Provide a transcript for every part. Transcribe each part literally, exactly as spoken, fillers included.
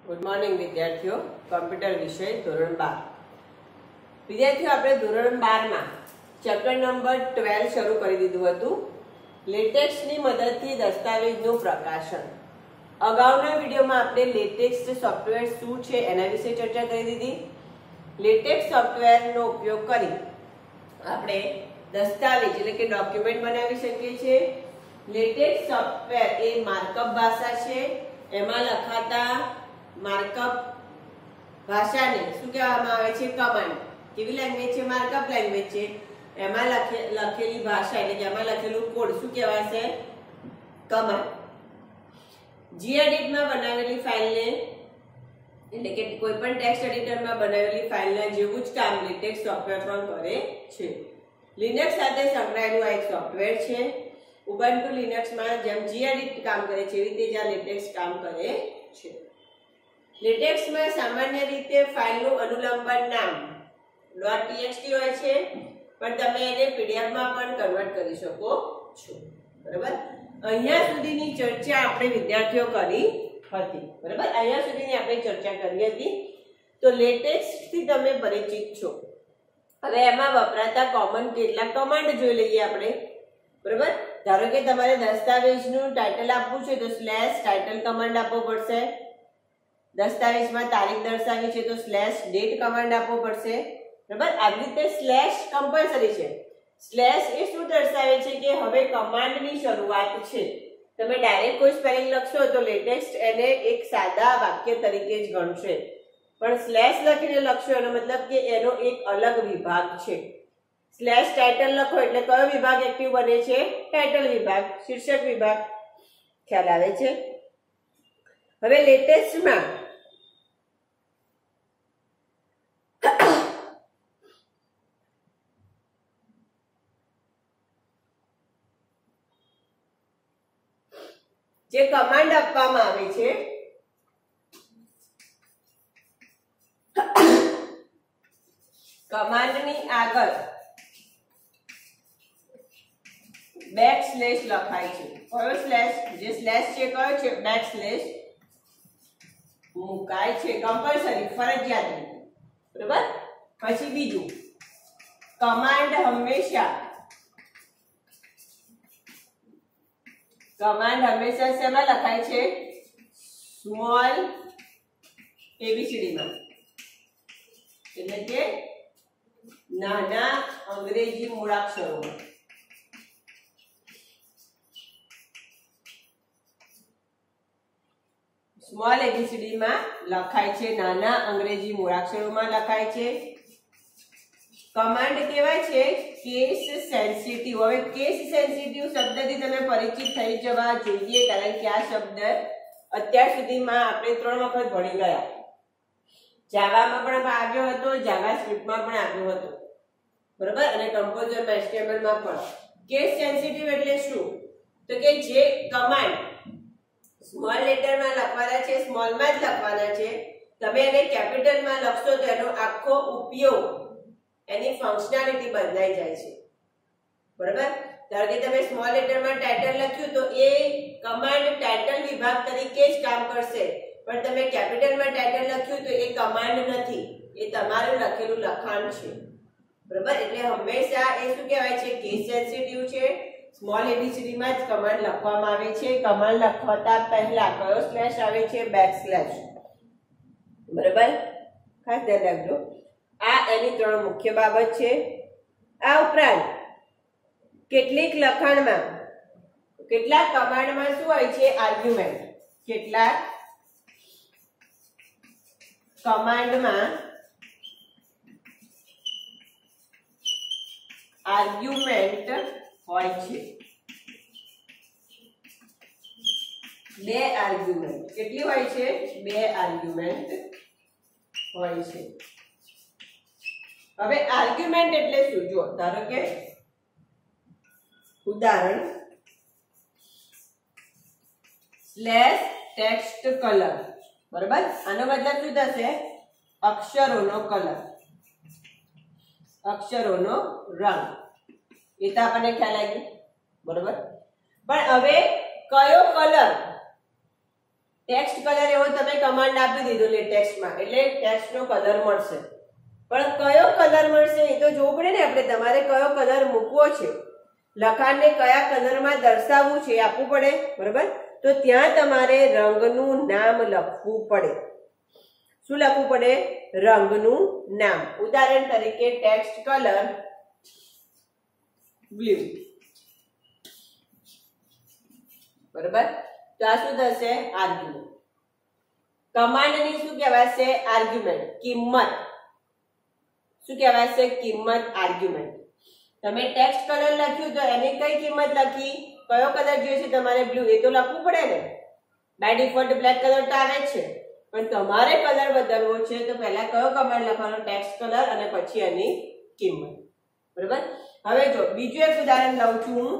Good morning विद्यार्थीओ। Computer विषय धोरण बार विद्यार्थीओ आपणे धोरण बार में चैप्टर नंबर ट्वेल्व शुरू कर दीधुं हतुं। लेटेक्स नी मददथी दस्तावेजनुं प्रकाशन। अगाउना विडियो में आपणे लेटेक्स सॉफ्टवेर शुं छे एना विषे चर्चा करी दीधी। लेटेक्स सॉफ्टवेर नो उपयोग करी आपणे दस्तावेज एटले के डॉक्यूमेंट बनावी शकीए छीए। लेटेक्स सॉफ्टवेर ए मार्कअप भाषा छे। एमां लखाता मार्कअप भाषा ने शुं कहेवामां आवे छे? कमांड। केवी लैंग्वेज छे? मार्कअप लैंग्वेज छे। एमां लखे लखेली भाषा एटले के एमां लखेलुं कोड शुं कहेवाशे? कमांड। जीएडिट में बनावेली फाइल ने एटले के कोईपण टेक्स्ट एडिटर में बनावेली फाइल ना जेवुं ज काम लेटेक्स सॉफ्टवेर पण करे छे। लिनक्स साथे संकळाયેલું आ एक सॉफ्टवेर छे। उबंटू लिनक्स में जेम जीएडिट काम करे छे एवी रीते आ लेटेक्स काम करे छे। लेटेक्स में सामान्य रीते फाइल નું अनुलंबन नाम .txt होय छे, पण તમે એને पीडीएफ માં પણ કન્વર્ટ કરી શકો છો। બરાબર, અહીંયા સુધીની ચર્ચા આપણે વિદ્યાર્થીઓ કરી હતી। બરાબર, અહીંયા સુધીની આપણે ચર્ચા કરી હતી। તો લેટેક્સ થી તમે પરિચિત છો। હવે એમાં વપરાતા કોમન કેટલાક કમાન્ડ જોઈ લઈએ આપણે। બરાબર, ધારો કે તમારે દસ્તાવેજનું ટાઇટલ આપવું છે તો સ્લેશ ટાઇટલ કમાન્ડ આપવો પડશે। દસ્તાવેજમાં તારીખ દર્શાવી છે તો સ્લેશ ડેટ કમાન્ડ આપવો પડશે। બરાબર, આવી રીતે સ્લેશ કમ્પલસરી છે। સ્લેશ એ શું દર્શાવે છે કે હવે કમાન્ડની શરૂઆત છે। તમે ડાયરેક્ટ કોઈ સ્પેલિંગ લખશો તો લેટેક્સ એને એક સાદા વાક્ય તરીકે જ ગણશે, પણ સ્લેશ લખીને લખશો એનો મતલબ કે એનો એક અલગ વિભાગ છે। સ્લેશ ટાઇટલ લખો એટલે કયો વિભાગ એક્ટિવ બને છે? ટાઇટલ વિભાગ, શીર્ષક વિભાગ। ખ્યાલ આવે છે? હવે લેટેક્સમાં જે કમાન્ડ આપવામાં આવે છે કમાન્ડની આગળ બેક સ્લેશ લખાય છે। કયો સ્લેશ? જે સ્લેશ છે કયો છે? બેક સ્લેશ મુકાય છે, કમ્પલસરી, ફરજિયાત રીતે। બરાબર, પછી બીજું કમાન્ડ હંમેશા कमांड हमेशा सेमा लखाय छे? स्मॉल एबीसीडी में, એટલે કે નાના અંગ્રેજી મૂળાક્ષરોમાં। स्मॉल एबीसीडी में लखाय छे, नाना अंग्रेजी मूळाक्षरों में लखाय छे। कमांड कहेवाय छे केस सेंसिटिव। હવે કેસ સેન્સિટિવ શબ્દથી તમે પરિચિત થઈ જવા જોઈએ, કારણ કે આ શબ્દ અત્યાર સુધીમાં આપણે ત્રણ વખત ભણી ગયા। જાવામાં પણ આવ્યો હતો, જાવા સ્ક્રિપ્ટમાં પણ આવ્યો હતો। બરાબર, અને કમ્પોઝરમાં એચટીએમએલ માં પણ। કેસ સેન્સિટિવ એટલે શું? તો કે જે કમાન્ડ સ્મોલ લેટરમાં લખવાના છે, સ્મોલમાં જ લખવાના છે, તમે એને કેપિટલમાં લખશો તો એનો આખો ઉપયોગ, એની ફંક્શનાલિટી બદલાઈ જાય છે। બરાબર, ધારો કે તમે સ્મોલ લેટરમાં ટાઇટલ લખ્યું તો એ કમાન્ડ ટાઇટલ વિભાગ તરીકે જ કામ કરશે, પણ તમે કેપિટલમાં ટાઇટલ લખ્યું તો એ કમાન્ડ નથી, એ તમારું લખેલું લખાણ છે। બરાબર, એટલે હંમેશા એ શું કહેવાય છે? કેસ સેન્સિટિવ છે। સ્મોલ એબીસીડી માં જ કમાન્ડ લખવામાં આવે છે। કમાન્ડ લખતા પહેલા કયો સ્લેશ આવે છે? Back slash. બરાબર, ખાસ ધ્યાન રાખજો। આ એની ત્રણ મુખ્ય બાબત છે। આ ઉપરાંત કેટલીક લખાણમાં, કેટલાક કમાન્ડમાં શું હોય છે? આર્ગ્યુમેન્ટ। કેટલાક કમાન્ડમાં આર્ગ્યુમેન્ટ હોય છે। બે આર્ગ્યુમેન્ટ। કેટલી હોય છે? બે આર્ગ્યુમેન્ટ હોય છે। હવે આર્ગ્યુમેન્ટ એટલે શું? જો ધારો કે ઉદાહરણ સ્લેશ ટેક્સ્ટ કલર। બરાબર, આનો મતલબ શું થશે? અક્ષરોનો કલર, અક્ષરોનો રંગ। એ તો આપણને ખ્યાલ આવી ગયો। બરાબર, પણ હવે કયો કલર ટેક્સ્ટ કલર એવો તમે કમાન્ડ આપી દીધો લેટેક્સમાં એટલે ટેક્સ્ટનો કલર મળશે, પણ કયો કલર મળશે એ તો જોવું પડે ને આપણે. તમારે કયો કલર મૂકવો છે, લખાણને કયા કલરમાં દર્શાવવું છે એ આપવું પડે, બરાબર. તો ત્યાં તમારે રંગનું નામ લખવું પડે. શું લખવું પડે? રંગનું નામ. ઉદાહરણ તરીકે ટેક્સ્ટ કલર બ્લુ, બરાબર. તો આ શું થશે? આર્ગ્યુમેન્ટ. કમાન્ડની શું કહેવાશે? આર્ગ્યુમેન્ટ. કિંમત શું કહેવાશે? કિંમત, આર્ગ્યુમેન્ટ. તમે ટેક્સ્ટ કલર લખ્યું તો એની કઈ કિંમત લખી? કયો કલર જોઈએ છે તમારે? બ્લુ. એ તો લખવું પડે ને. બાય ડિફોલ્ટ બ્લેક કલર તો આવે જ છે, પણ તમારે કલર બદલવો છે તો પહેલા કયો કમાન્ડ લખવાનો? ટેક્સ્ટ કલર અને પછી એની કિંમત, બરાબર. હવે જો બીજું એક ઉદાહરણ લઉં છું હું.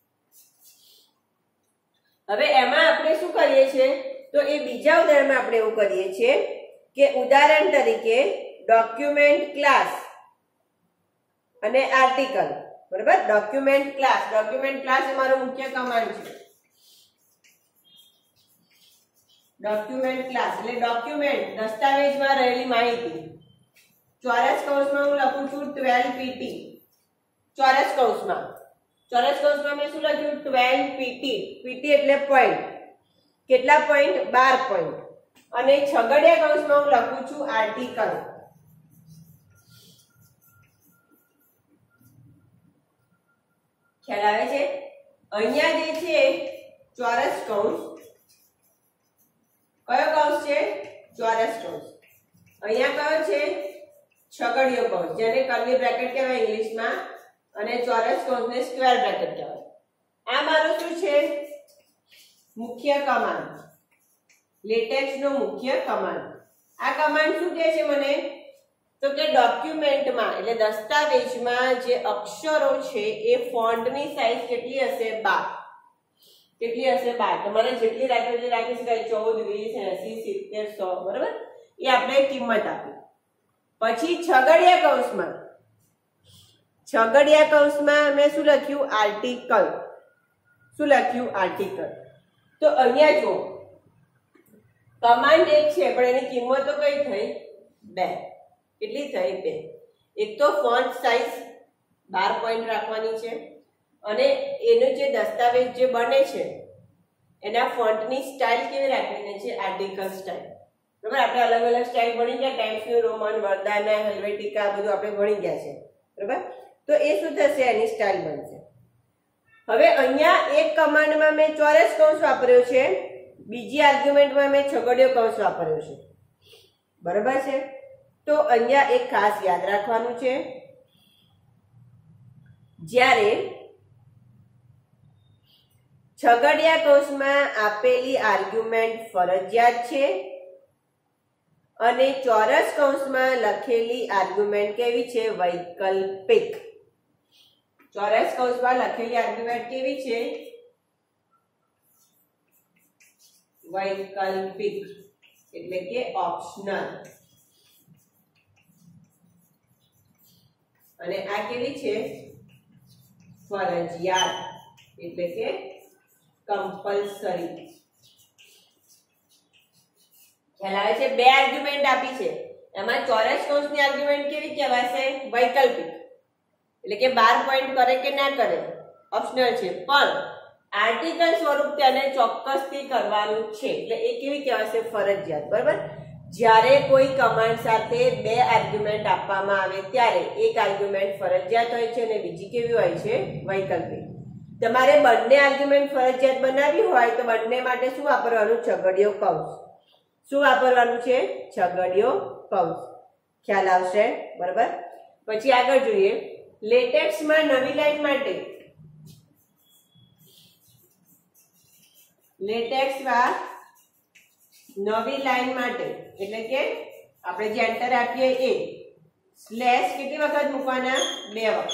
હવે એમાં આપણે શું કરીએ છીએ? તો એ બીજા ઉદાહરણમાં આપણે એવું કરીએ છીએ કે ઉદાહરણ તરીકે ડોક્યુમેન્ટ ક્લાસ અને આર્ટિકલ, બરાબર. ડોક્યુમેન્ટ ક્લાસ, ડોક્યુમેન્ટ ક્લાસ એ મારો મુખ્ય કમાન્ડ છે. ડોક્યુમેન્ટ ક્લાસ એટલે ડોક્યુમેન્ટ, દસ્તાવેજમાં રહેલી માહિતી. ચોરસ કૌંસમાં હું લખું છું ટ્વેલ્વ પીટી. ચોરસ કૌંસમાં ચોરસ કૌંસમાં મેં શું લખ્યું? Twelve pt. પીટી એટલે પોઈન્ટ. કેટલા પોઈન્ટ? બાર પોઈન્ટ. અને છગડિયા કૌંસમાં હું લખું છું આર્ટિકલ. ખ્યાલ આવે છે? અહીંયા જે છે ચોરસ કૌંસ, કયો કૌંસ છે? ચોરસ કૌંસ. અહીંયા કયો છે? છગડીયો કૌંસ, જેને કર્લી બ્રેકેટ કહેવાય ઇંગ્લિશમાં, અને ચોરસ કૌંસને સ્ક્વેર બ્રેકેટ કહેવાય. આ મારું શું છે? મુખ્ય કમાન્ડ, લેટેક્સનો મુખ્ય કમાન્ડ. આ કમાન્ડ શું કહે છે મને? તો કે ડોક્યુમેન્ટમાં એટલે દસ્તાવેજમાં જે અક્ષરો છે એ ફોન્ટની સાઈઝ કેટલી હશે? બાર. કેટલી હશે? બાર. તમારે જેટલી રાખી એટલી રાખી શકાય. ચૌદ, વીસ, એસી, સિત્તેર, સો, બરાબર. એ આપણે કિંમત આપી. પછી છગડિયા કૌંસમાં છગડિયા કૌંસમાં મેં શું લખ્યું? આર્ટિકલ. શું લખ્યું? આર્ટિકલ. તો અહીંયા જો કમાન્ડ એક છે પણ એની કિંમતો કઈ થઈ? બે. કેટલી થઈ? બે. એક તો ફોન્ટ સાઈઝ બાર પોઈન્ટ રાખવાની છે, અને એનો જે દસ્તાવેજ જે બને છે એના ફોન્ટની સ્ટાઇલ કેવી રાખવાની છે? આર્ટિકલ સ્ટાઇલ, બરાબર. આપણે અલગ અલગ સ્ટાઇલ ભણી ગયા. Times New Roman, Verdana, Helvetica બધું આપણે ભણી ગયા છે, બરાબર. તો એ શું થશે? એની સ્ટાઇલ બનશે. હવે અહીંયા એક કમાન્ડમાં મેં ચોરસ કૌંસ વાપર્યો છે, બીજી આર્ગ્યુમેન્ટમાં મેં છગડીયો કૌંસ વાપર્યો છે, બરાબર છે. તો અહીંયા એક ખાસ યાદ રાખવાનું છે, જ્યારે છગડીયા કૌંસમાં આપેલી આર્ગ્યુમેન્ટ ફરજિયાત છે અને ચોરસ કૌંસમાં લખેલી આર્ગ્યુમેન્ટ કેવી છે? વૈકલ્પિક. ચોરસ કૌંસમાં લખેલી આર્ગ્યુમેન્ટ કેવી છે? વૈકલ્પિક એટલે કે ઓપ્શનલ. અને આ કેવી છે? ફરજિયાત એટલે કે કમ્પલસરી. ખ્યાલ આવે છે? બે આર્ગ્યુમેન્ટ આપી છે, એમાં ચોરસ કૌંસની આર્ગ્યુમેન્ટ કેવી કહેવાશે? વૈકલ્પિક એટલે કે બાર પોઈન્ટ કરે કે ના કરે, ઓપ્શનલ છે, પણ આર્ટિકલ સ્વરૂપ તેને ચોક્કસથી કરવાનું છે એટલે એ કેવી કહેવાશે? ફરજિયાત, બરાબર. જ્યારે કોઈ કમાન્ડ સાથે બે આર્ગ્યુમેન્ટ આપવામાં આવે ત્યારે એક આર્ગ્યુમેન્ટ ફરજિયાત હોય છે અને બીજી કેવી હોય છે? વૈકલ્પિક. તમારે બંને આર્ગ્યુમેન્ટ ફરજિયાત બનાવવી હોય તો બંને માટે શું વાપરવાનું? છગડીયો કૌંસ. શું વાપરવાનું છે? છગડીયો કૌંસ. ખ્યાલ આવશે, બરાબર. પછી આગળ જોઈએ. લેટેક્સમાં નવી લાઈન માટે લેટેક્સમાં નવી લાઈન માટે એટલે કે આપણે જે એન્ટર આપીએ એ સ્લેશ કેટલી વખત મૂકવાના? બે વખત.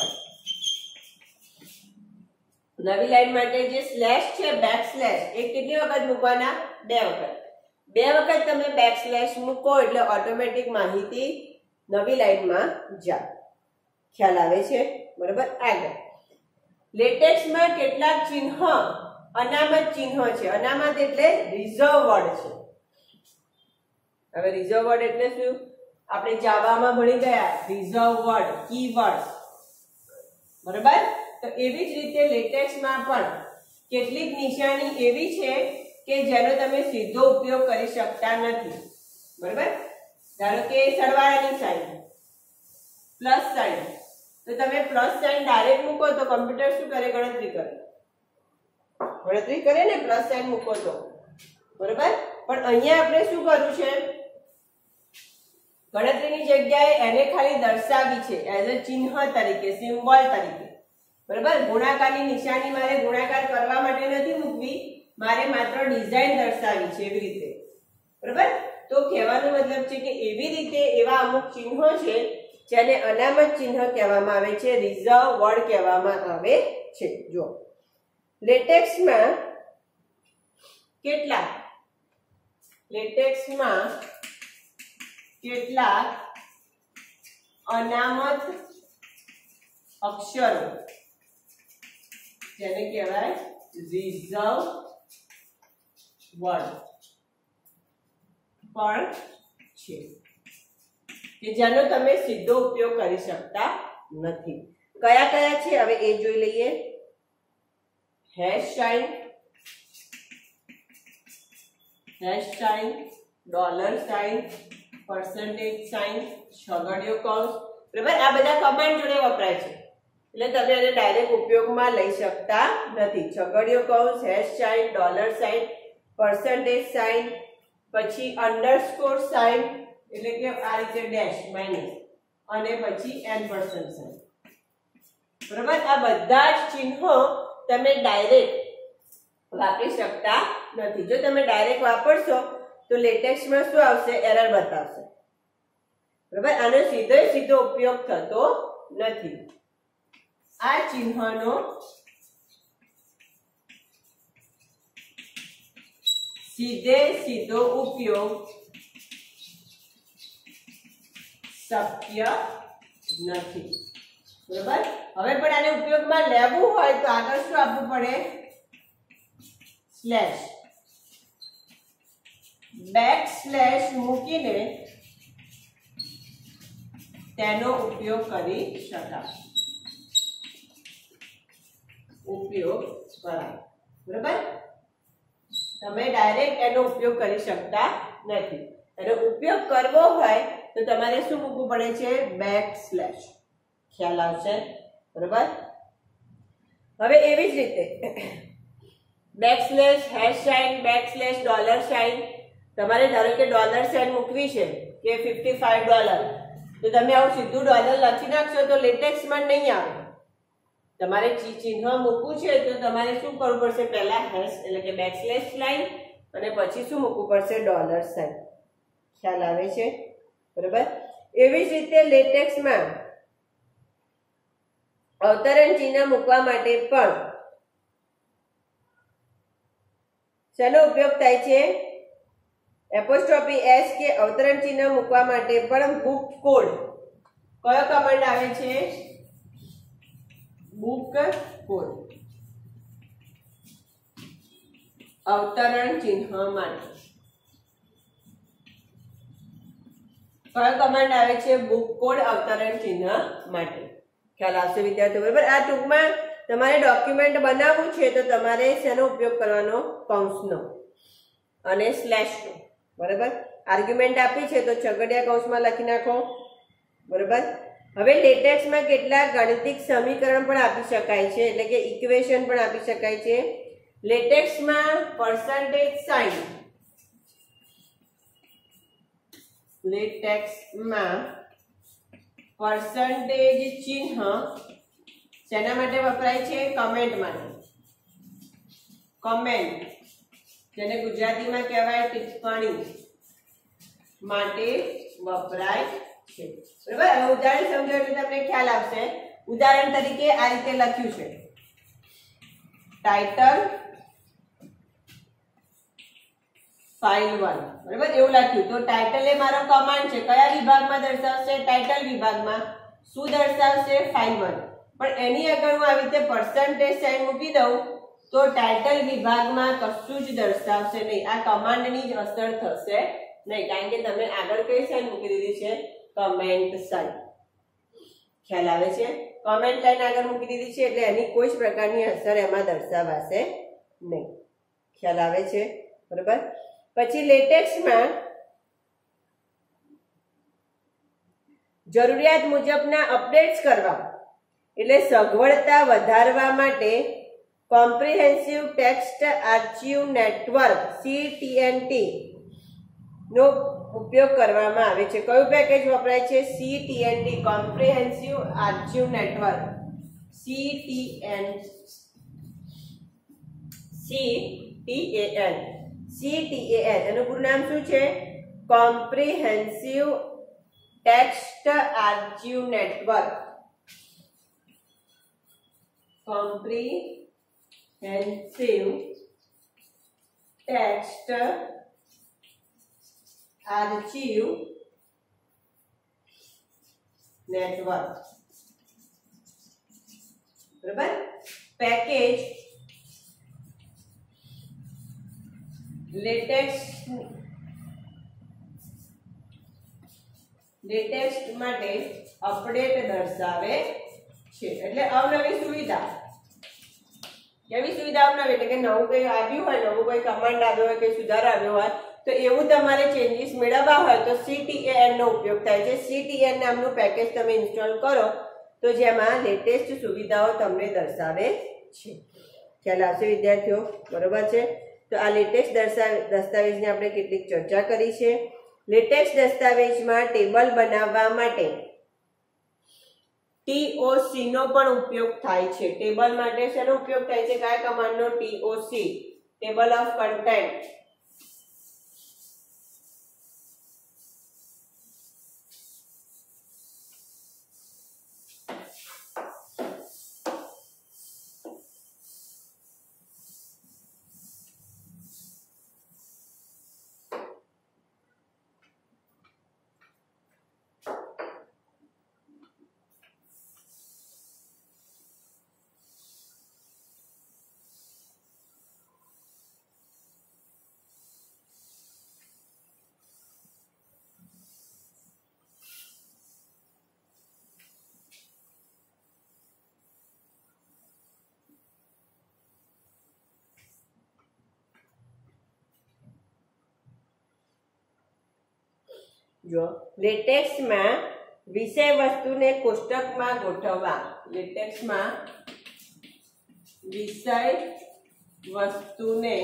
નવી લાઈન માટે જે સ્લેશ છે બેક સ્લેશ એ કેટલી વખત મૂકવાના? બે વખત. બે વખત તમે બેક સ્લેશ મૂકો એટલે ઓટોમેટિક માહિતી નવી લાઈનમાં જાય. ખ્યાલ આવે છે, બરાબર. આગળ લેટેક્સમાં કેટલાક ચિહ્ન અનામત ચિહ્ન છે. અનામત એટલે રિઝર્વ વર્ડ છે. હવે રિઝર્વ વર્ડ એટલે શું? આપણે જાવામાં ભણી ગયા રિઝર્વ વર્ડ, કીવર્ડ, બરાબર? તો એવી જ રીતે લેટેક્સમાં પણ કેટલીક નિશાની એવી છે કે જેનો તમે સીધો ઉપયોગ કરી શકતા નથી, બરાબર? ધારો કે સરવાળાની સાઈન, પ્લસ સાઈન, તો તમે પ્લસ સાઈન ડાયરેક્ટ મૂકો તો કમ્પ્યુટર શું કરે? ગણતરી કરે. ગણતરી કરે ને પ્લસ સાઈન મૂકો તો, બરાબર? પણ અહીંયા આપણે શું કરવું છે? ગણતરીની જગ્યાએ એને ખાલી દર્શાવી છે એઝ અ ચિહ્ન તરીકે, સિમ્બોલ તરીકે, બરાબર? ગુણાકારની નિશાની મારે ગુણાકાર કરવા માટે નથી મૂકવી, મારે માત્ર ડિઝાઇન દર્શાવી છે એવી રીતે, બરાબર? તો કહેવાનો મતલબ છે કે એવી રીતે એવા અમુક ચિહ્નો છે જેને અનામત ચિહ્ન કહેવામાં આવે છે, રિઝર્વ વર્ડ કહેવામાં આવે છે. જો લેટેક્સમાં કેટલાક લેટેક્સમાં કેટલાક અનામત અક્ષરો જેને કહેવાય રિઝર્વ વર્ડ પણ છે કે જેનો તમે સીધો ઉપયોગ કરી શકતા નથી. કયા કયા છે હવે એ જોઈ લઈએ. Hash sign, hash sign, dollar sign, percentage sign, છગડીયો કૌંસ, બરાબર? આ બધા કમાન્ડ જોડે વપરાય છે એટલે તમે એને ડાયરેક્ટ ઉપયોગમાં લઈ શકતા નથી. છગડીયો કૌંસ, hash sign, dollar sign, percentage sign, પછી અંડરસ્કોર સાઇન એટલે કે આ રીતે ડેશ માઇનસ, અને પછી એમ્પરસેન્ડ સાઇન, બરાબર? આ બધા જ ચિહ્નો તમે ડાયરેક્ટ વાપરી શકતા નથી. જો તમે ડાયરેક્ટ વાપરશો તો લેટેક્સમાં શું આવશે? એરર બતાવશે, બરાબર? આનો સીધો સીધો ઉપયોગ થતો નથી. આ ચિહ્નનો સીધે સીધો ઉપયોગ શક્ય નથી, બરાબર? હવે પણ આને ઉપયોગમાં લેવું હોય તો આગળ શું આપવું પડે? સ્લેશ, બેક સ્લેશ મૂકીને તેનો ઉપયોગ કરી શકાય, ઉપયોગ કરાય, બરાબર? તમે ડાયરેક્ટ એનો ઉપયોગ કરી શકતા નથી. એનો ઉપયોગ કરવો હોય તો તમારે શું મૂકવું પડે છે? Back slash. ખ્યાલ આવશે, બરાબર? હવે એવી જ રીતે back slash, hash sign, back slash, dollar sign, તમારે ધારો કે ડોલર સાઇન મૂકવી છે કે પચાસ પાંચ ડોલર, તો તમે આવું સીધું ડોલર લખી નાખશો તો લેટેક્સમાં નહીં આવે. તમારે ચિહ્ન મૂકવું છે તો તમારે શું કરવું પડશે? પહેલા હેશ એટલે કે બેક સ્લેશ લાઈન અને પછી શું મૂકવું પડશે? Dollar sign. ખ્યાલ આવે છે, બરાબર? એવી જ રીતે લેટેક્સમાં અવતરણ ચિહ્ન મૂકવા માટે પણ શેનો ઉપયોગ થાય છે? એપોસ્ટ્રોફી એસ કે અવતરણ ચિહ્ન મૂકવા માટે પણ બુક કોડ. કયો કમાન્ડ આવે છે? Book code. અવતરણ ચિહ્ન માટે કયો કમાન્ડ આવે છે? બુક કોડ અવતરણ ચિહ્ન માટે. ખ્યાલ આવશે વિદ્યાર્થીઓ, બરાબર? આ ટૂંકમાં તમારે ડોક્યુમેન્ટ બનાવવું છે તો તમારે શેનો ઉપયોગ કરવાનો? કૌંસનો અને સ્લેશનો, બરાબર? આર્ગ્યુમેન્ટ આપી છે તો છગડીયા કૌંસમાં લખી નાખો, બરાબર? હવે લેટેક્સમાં કેટલાક ગાણિતિક સમીકરણ પણ આપી શકાય છે એટલે કે ઇક્વેશન પણ આપી શકાય છે. લેટેક્સમાં પર્સન્ટેજ સાઇન લેટેક્સમાં પર્સન્ટેજ ચિહ્ન શેના માટે વપરાય છે? કમેન્ટ માટે. કમેન્ટ જેને ગુજરાતીમાં કહેવાય ટિપ્પણી માટે વપરાય છે, બરાબર? હવે ઉદાહરણ સમજો એટલે તમને ખ્યાલ આવશે. ઉદાહરણ તરીકે આ રીતે લખ્યું છે ટાઇટલ ફાઇલ વન, બરાબર? એવું લખ્યું તો ટાઇટલ એ મારો કમાન્ડ છે. કયા વિભાગમાં દર્શાવશે? ટાઇટલ વિભાગમાં. શું દર્શાવશે? File one. પણ એની આગળ હું આવી રીતે પર્સન્ટેજ સાઇન મૂકી દઉં તો ટાઇટલ વિભાગમાં કશું જ દર્શાવશે નહીં, આ કમાન્ડની જ અસર થશે નહીં, કારણ કે તમે આગળ કઈ સાઈન મૂકી દીધી છે, કમેન્ટ સાઈન. ખ્યાલ આવે છે? કમેન્ટ લાઈન આગળ મૂકી દીધી છે એટલે એની કોઈ જ પ્રકારની અસર એમાં દર્શાવાશે નહીં. ખ્યાલ આવે છે? બરાબર. પછી લેટેક્સમાં જરૂરિયાત મુજબના અપડેટ્સ કરવા એટલે સગવડતા વધારવા માટે comprehensive text archive network CTNT નો ઉપયોગ કરવામાં આવે છે. કયું પેકેજ વપરાય છે? CTNT, comprehensive archive network. CTN CTAN CTAN એનું પૂરું નામ શું છે? Comprehensive text archive network. Comprehensive text archive network. બરાબર. પેકેજ લેટેક્સ લેટેક્સ માટે અપડેટ દર્શાવે છે એટલે અવનવી સુવિધા. કેવી સુવિધા અવનવી? એટલે કે નવું કંઈ આવ્યું હોય, નવું કોઈ કમાન્ડ આવ્યો હોય, કંઈ સુધારો આવ્યો હોય, તો એવું તમારે ચેન્જીસ મેળવવા હોય તો સીટીએએન નો ઉપયોગ થાય છે. સીટીએએન નામનું પેકેજ તમે ઇન્સ્ટોલ કરો તો જેમાં લેટેસ્ટ સુવિધાઓ તમને દર્શાવે છે. ખ્યાલ આવશે વિદ્યાર્થીઓ? બરોબર છે. તો આ લેટેક્સ દસ્તાવેજની આપણે કેટલીક ચર્ચા કરી છે. લેટેક્સ દસ્તાવેજમાં ટેબલ બનાવવા માટે ટીઓસી નો પણ ઉપયોગ થાય છે. ટેબલ માટે શેનો ઉપયોગ થાય છે? કયા કમાન્ડનો? TOC, table of content. જો લેટેક્સમાં વિષય વસ્તુને કોષ્ટકમાં ગોઠવવા. લેટેક્સમાં વિષય વસ્તુને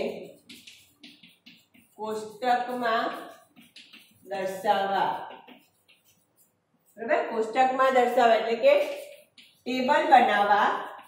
કોષ્ટકમાં દર્શાવવા. બરાબર. કોષ્ટકમાં દર્શાવવા એટલે કે ટેબલ બનાવવા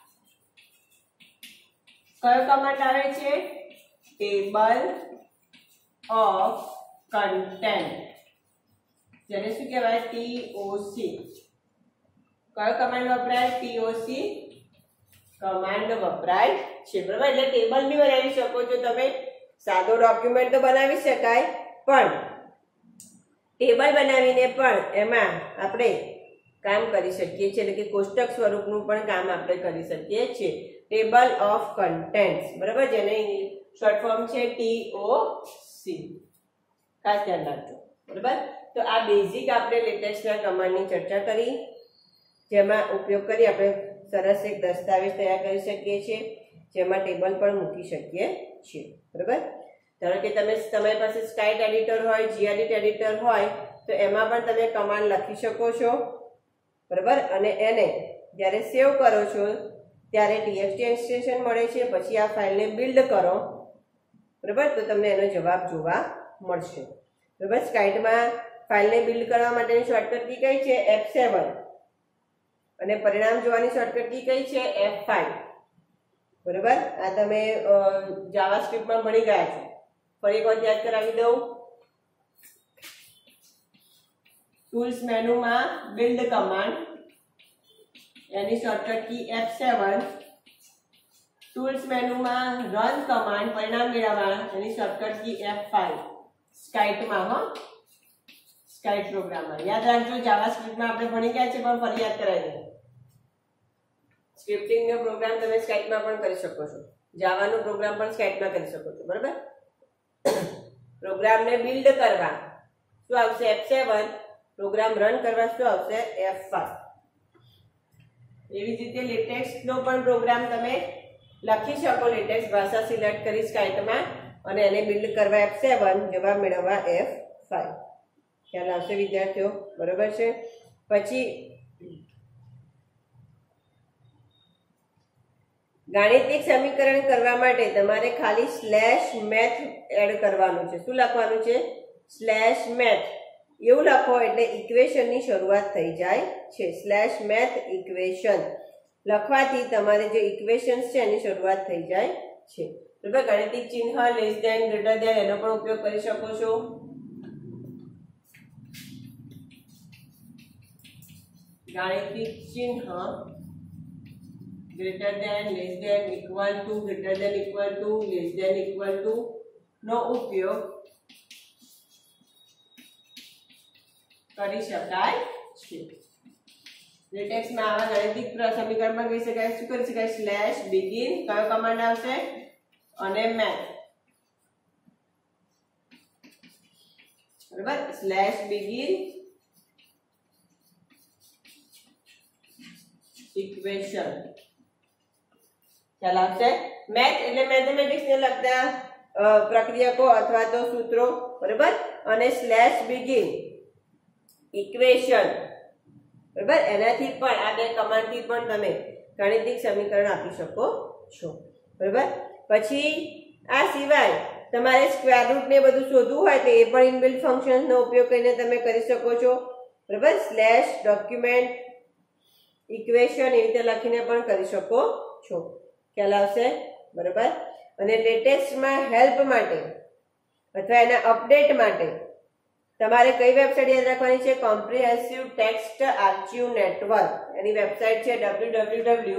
કયો કમાન્ડ આવે છે? Table of content. જેને શું કહેવાય? ટીઓસી. કયો કમાન્ડ વપરાય? ટીઓસી કમાન્ડ વપરાય છે. બરાબર. એટલે ટેબલ બી બનાવી શકો છો તમે. સાદો ડોક્યુમેન્ટ તો બનાવી શકાય, પણ ટેબલ બનાવીને પણ એમાં આપણે કામ કરી શકીએ છીએ. એટલે કે કોષ્ટક સ્વરૂપનું પણ કામ આપણે કરી શકીએ છીએ. Table of contents. બરાબર. જેને શોર્ટ ફોર્મ છે ટીઓસી. ખાસ ધ્યાન રાખજો. બરાબર. તો આ બેઝિક આપણે લેટેક્સના કમાન્ડની ચર્ચા કરી, જેમાં ઉપયોગ કરી આપણે સરસ એક દસ્તાવેજ તૈયાર કરી શકીએ છીએ, જેમાં ટેબલ પણ મૂકી શકીએ છીએ. બરાબર. ધારો કે તમે તમારી પાસે સ્કાઇટ એડિટર હોય, જીએડિટ એડિટર હોય, તો એમાં પણ તમે કમાન્ડ લખી શકો છો. બરાબર. અને એને જ્યારે સેવ કરો છો ત્યારે ટીએક્સટી એક્સટેન્શન મળે છે. પછી આ ફાઇલને બિલ્ડ કરો. બરાબર. તો તમને એનો જવાબ જોવા મળશે. બરાબર. સ્કાઇટમાં ફાઇલને બિલ્ડ કરવા માટેની શોર્ટકટ કી કઈ છે? F seven. અને પરિણામ જોવાની શોર્ટકટ કી કઈ છે? F five. બરાબર. આ તમે જાવાસ્ક્રિપ્ટમાં ભણી ગયા છો. ફરી એક વાર યાદ કરાવી દઉં. ટૂલ્સ મેનુમાં બિલ્ડ કમાન્ડ, એની shortcut key F seven. Tools મેનુમાં રન કમાન્ડ, પરિણામ મેળવવા, એની શોર્ટકટ કી એફ ફાઇવ. સ્કાઇટમાં હો, સ્કાઇટ પ્રોગ્રામમાં યાદ રાખજો. જાવાસ્ક્રિપ્ટમાં આપણે ભણી ગયા છે, પણ ફરી યાદ કરાવી દઉં. સ્ક્રિપ્ટિંગનો પ્રોગ્રામ તમે સ્કાઇટમાં પણ કરી શકો છો. જાવાનો પ્રોગ્રામ પણ સ્કેટમાં કરી શકો છો, બરાબર. પ્રોગ્રામને બિલ્ડ કરવા શું આવશે એફ સેવન, પ્રોગ્રામ રન કરવા શું આવશે એફ ફાઈવ. એવી જ રીતે લેટેક્સનો પણ પ્રોગ્રામ તમે લખી શકો, લેટેક્સ ભાષા સિલેક્ટ કરી સ્કાઇટમાં અને એને બિલ્ડ કરવા એફ સેવન, જવાબ મેળવવા એફ ફાઈવ. ખ્યાલ આવશે વિદ્યાર્થીઓ, બરોબર છે. પછી ગાણિતિક સમીકરણ કરવા માટે તમારે ખાલી સ્લેશ મેથ એડ કરવાનું છે. શું લખવાનું છે? Slash math. એવું લખો એટલે ઇક્વેશનની શરૂઆત થઈ જાય છે. સ્લેશ મેથ ઇક્વેશન લખવાથી તમારે જે ઇક્વેશન્સ છે એની શરૂઆત થઈ જાય છે, બરાબર. ગાણિતિક ચિહ્ન લેસ ધેન, ગ્રેટર ધેન એનો પણ ઉપયોગ કરી શકો છો. ગાણિતિક ચિહ્ન greater than, less than, equal to, greater than equal to, less than equal to નો ઉપયોગ કરી શકાય છે. લેટેક્સમાં આવા ગાણિતિક સમીકરણમાં કહી શકાય શું કરી શકાય? સ્લેશ બિગિન, કયો કમાન્ડ આવશે? અને મેથ, બરાબર. Slash begin equation. ખ્યાલ આવશે? મેથ એટલે મેથેમેટિક્સ ને લગતા પ્રક્રિયકો અથવા તો સૂત્રો, બરાબર. અને સ્લેશ બિગિન ઇક્વેશન, બરાબર. એનાથી પણ આ બે કમાન્ડથી પણ તમે ગાણિતિક સમીકરણ આપી શકો છો, બરાબર. પછી આ સિવાય તમારે સ્ક્વેર રૂટ ને બધું શોધવું હોય તો એ પણ ઇનબિલ્ટ ફંક્શનનો ઉપયોગ કરીને તમે કરી શકો છો, બરાબર. સ્લેશ ડોક્યુમેન્ટ ઇક્વેશન એવી રીતે લખીને પણ કરી શકો છો. ખ્યાલ આવશે, બરાબર. અને લેટેસ્ટમાં હેલ્પ માટે અથવા એના અપડેટ માટે તમારે કઈ વેબસાઇટ યાદ રાખવાની છે? Comprehensive text archive network. એની વેબસાઇટ છે W W W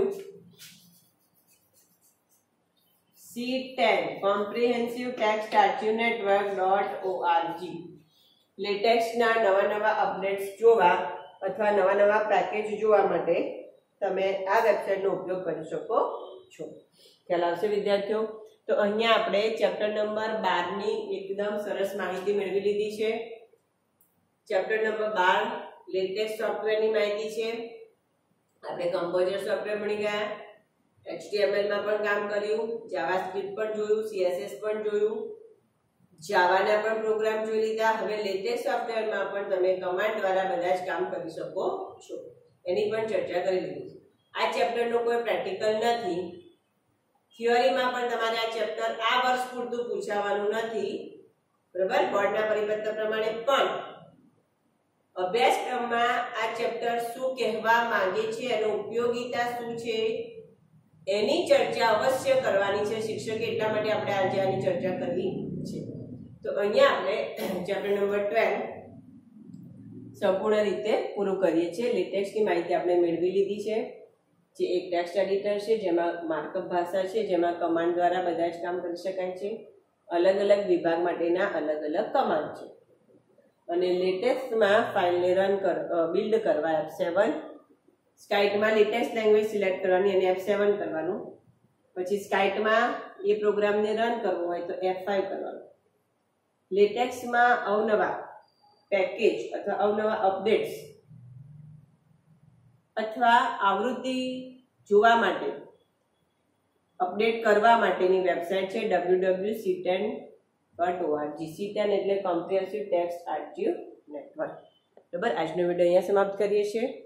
C ten comprehensive text archive network dot org. લેટેક્સના નવા નવા અપડેટ્સ જોવા અથવા નવા નવા પેકેજ જોવા માટે તમે આ વેબસાઇટનો ઉપયોગ કરી શકો છો. ખ્યાલ આવશે વિદ્યાર્થીઓ? તો અહીંયા આપણે ચેપ્ટર નંબર બાર ની એકદમ સરસ માહિતી મેળવી લીધી છે. ચેપ્ટર નંબર બાર લેટેક્સ સોફ્ટવેરની માહિતી છે. આપણે કમ્પોઝર સોફ્ટવેર ભણી ગયા, એચટીએમએલ માં પણ કામ કર્યું, જાવાસ્ક્રિપ્ટ પણ જોયું, સીએસએસ પણ જોયું, જાવાના પણ પ્રોગ્રામ જોઈ લીધા. હવે લેટેક્સ સોફ્ટવેરમાં પણ તમે કમાન્ડ દ્વારા બધા જ કામ કરી શકો છો, એની પણ ચર્ચા કરી લીધી. આ ચેપ્ટરનો કોઈ પ્રેક્ટિકલ નથી. થિયરીમાં પણ તમારે આ ચેપ્ટર આ વર્ષ પૂરતું પૂછાવાનું નથી, બરાબર. બોર્ડના પરિપત્ર પ્રમાણે પણ અભ્યાસક્રમમાં આ ચેપ્ટર શું કહેવા માંગે છે, એનો ઉપયોગિતા શું છે, એની ચર્ચા અવશ્ય કરવાની છે શિક્ષકે. એટલા માટે આપણે આજે આની ચર્ચા કરી છે. તો અહીંયા આપણે ચેપ્ટર નંબર ટ્વેલ્વ સંપૂર્ણ રીતે પૂરું કરીએ છીએ. લેટેક્સની માહિતી આપણે મેળવી લીધી છે, જે એક ટેક્સ્ટ એડિટર છે, જેમાં માર્કઅપ ભાષા છે, જેમાં કમાન્ડ દ્વારા બધા જ કામ કરી શકાય છે. અલગ અલગ વિભાગ માટેના અલગ અલગ કમાન્ડ છે. અને લેટેક્સમાં ફાઇલને રન કર બિલ્ડ કરવા એફ સેવન, સ્કાઇટમાં લેટેક્સ લેંગ્વેજ સિલેક્ટ કરવાની અને એફ સેવન કરવાનું. પછી સ્કાઇટમાં એ પ્રોગ્રામને રન કરવો હોય તો એફ ફાઈવ કરવાનું. લેટેક્સમાં અવનવા પેકેજ અથવા અવનવા અપડેટ્સ અથવા આવૃત્તિ જોવા માટે, અપડેટ કરવા માટેની વેબસાઇટ છે W W C ten dot org. C ten એટલે કોમ્પ્રિહેન્સિવ ટેક્સ્ટ આર્ચિવ નેટવર્ક, બરાબર. આજનો વિડીયો અહીંયા સમાપ્ત કરીએ છીએ.